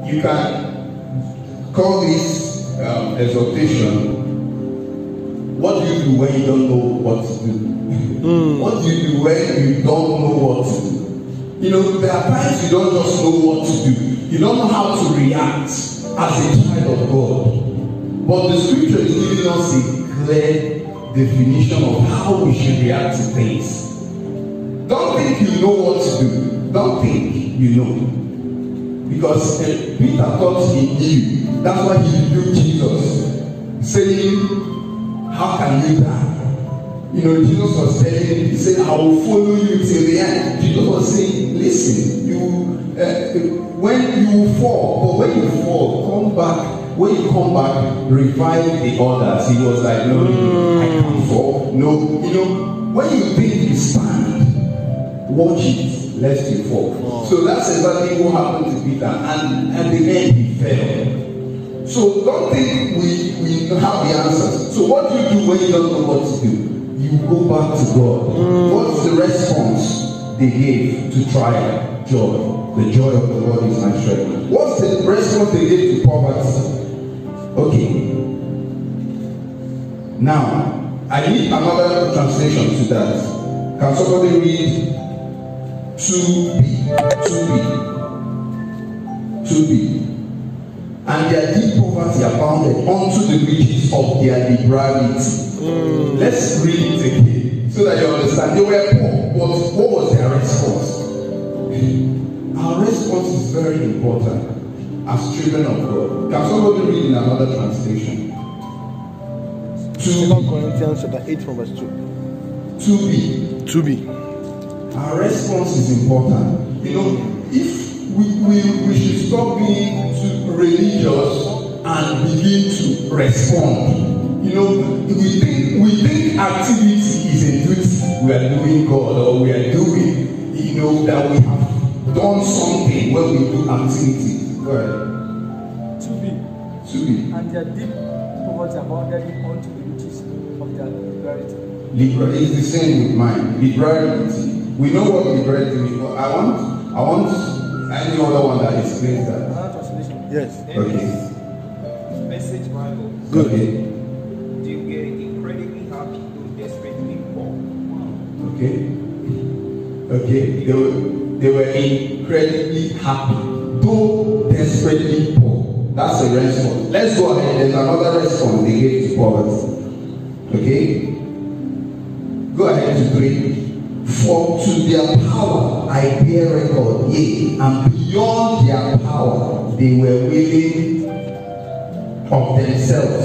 You can call this exhortation. What do you do when you don't know what to do? What do you do when you don't know what to do? You know, there are times you don't just know what to do. You don't know how to react as a child of God. But the scripture is giving us a clear definition of how we should react to things. Don't think you know what to do. Don't think you know. Because Peter thought he knew. That's why he rebuked Jesus, saying, how can you die? You know, Jesus was telling him, he said, I will follow you till the end. Jesus was saying, listen, when you fall, but when you fall, come back. When you come back, revive the others. He was like, no, I can't fall. No, you know, when you think you stand, watch it, lest you fall. So that's exactly what happened to Peter. And at the end, he fell. So don't think we have the answers. So what do you do when you don't know what to do? You go back to God. What's the response they gave to trial? Joy. The joy of the Lord is my strength. What's the response they gave to poverty? Okay. Now, I need another translation to that. Can somebody read 2b? And their deep poverty abounded unto the riches of their liberality. Let's read it again so that you understand. They were poor, but what was their response? Our response is very important as children of God. Can somebody read in another translation? 2 Corinthians chapter 8 from verse 2. 2b. Our response is important. You know, if we should stop being too religious and begin to respond. You know, we think activity is a duty we are doing God, or we are doing, you know, that we have done something when we do activity. Go ahead. 2b. And their deep poverty abounded unto the riches of their liberality. Liberality is the same with mine. Liberality. We know what liberality means. But I want any other one that explains that. Another translation. Yes. Okay. Message Bible. Good. They were incredibly happy, though desperately poor. Okay. They were incredibly happy, though desperately poor. That's a response. Let's go ahead. There's another response they gave to poverty. Okay. Go ahead to 3. For to their power I bear record, yea, and beyond their power they were willing of themselves,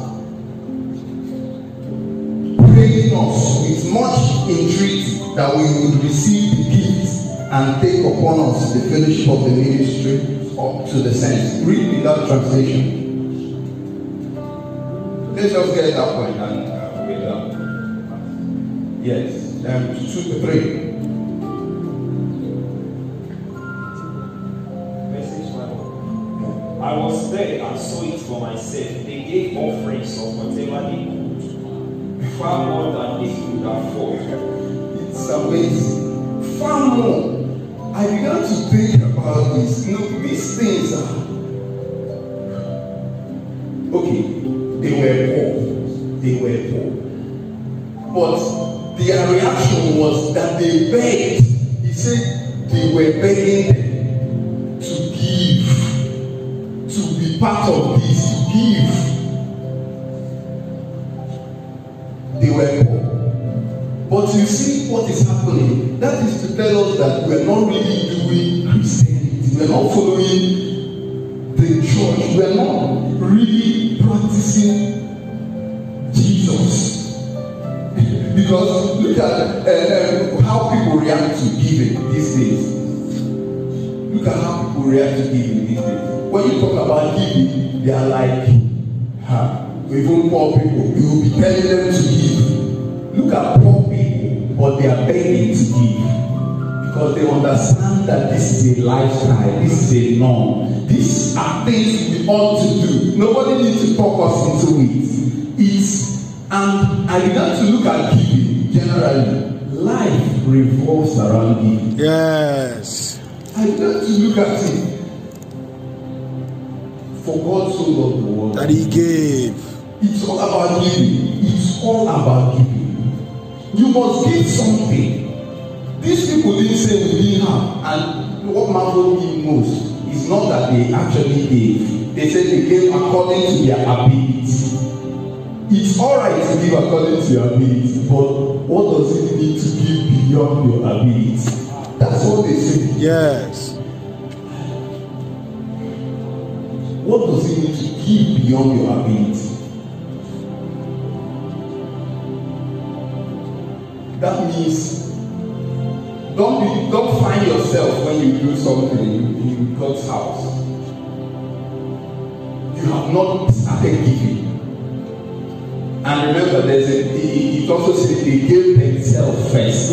praying us with much entreaty that we would receive the gifts and take upon us the fellowship of the ministry up to the saints. Read in that translation. Let's just get that point and read that. Yes. 2 to 3. Message Bible. I was there and saw it for myself. They gave offerings of whatever they could, far more than they could afford. It's amazing. Far more. I began to think about this. You know, these things are okay. They were poor. But their reaction was that they begged. He said they were begging them to give, to be part of this, to give. They were poor. But you see what is happening. That is to tell us that we are not really doing Christianity. We are not following the church. We are not really practicing Jesus. Because look at how people react to giving these days. Look at how people react to giving these days. When you talk about giving, they are like, even poor people, you will be telling them to give. Look at poor people, but they are begging to give. Because they understand that this is a lifestyle, this is a norm. These are things we ought to do. Nobody needs to talk us into it. And I began to look at giving generally. Life revolves around giving. Yes. I began to look at it. For God so loved the world that he gave. It's all about giving. It's all about giving. You must give something. These people didn't say we didn't have, and what marveled me most is not that they actually gave. They said they gave according to their ability. It's alright to give according to your ability, but what does it mean to give beyond your ability? That's what they say. Yes. What does it mean to give beyond your ability? That means don't find yourself when you do something in God's house. You have not started giving. And remember, it also says they gave themselves first.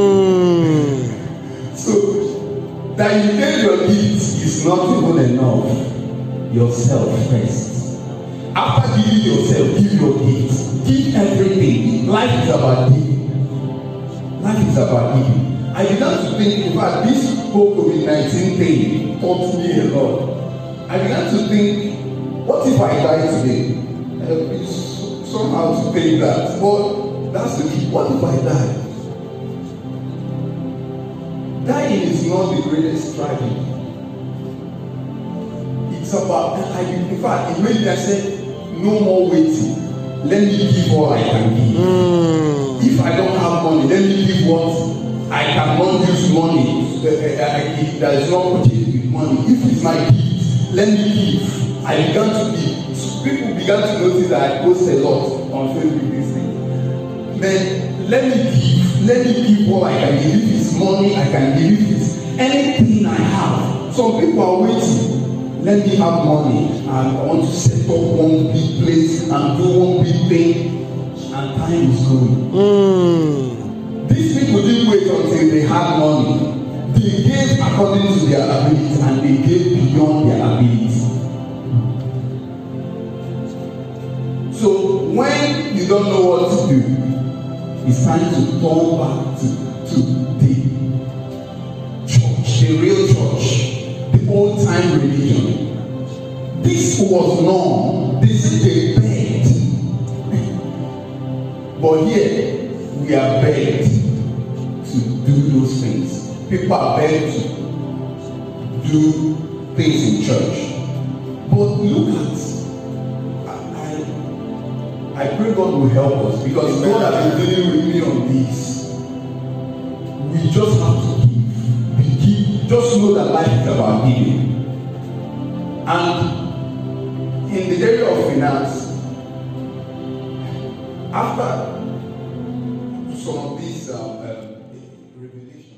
So that you gave your gifts is not even enough. Yourself first. After giving yourself, give your gifts. Give everything. Life is about giving. Life is about giving. I began to think, in fact, this whole COVID-19 thing taught me a lot. I began to think, what if I die today? Somehow to think that, but that's the key. What if I die? Dying is not the greatest tragedy. It's about, in fact, it made me say, no more waiting. Let me give all I can give. If I don't have money, let me give what I cannot use money. There is no purchase with money. If it's my gift, let me give. I began to give. People began to notice that I post a lot on Facebook these days. Then let me give what I can give. If it's money, I can give. If it's anything I have. Some people are waiting. Let me have money and I want to set up one big place and do one big thing, and time is going. These people didn't wait until they had money. They gave according to their ability and they gave beyond their ability. So when you don't know what to do, it's time to turn back to the church, the real church. Old time religion. This was known. This is a bed. But here we are begged to do those things. People are begged to do things in church. But look at, I pray God will help us because God has been dealing with me on this. We just have to give. Just know that life is about giving. And in the area of finance, after some of these revelations,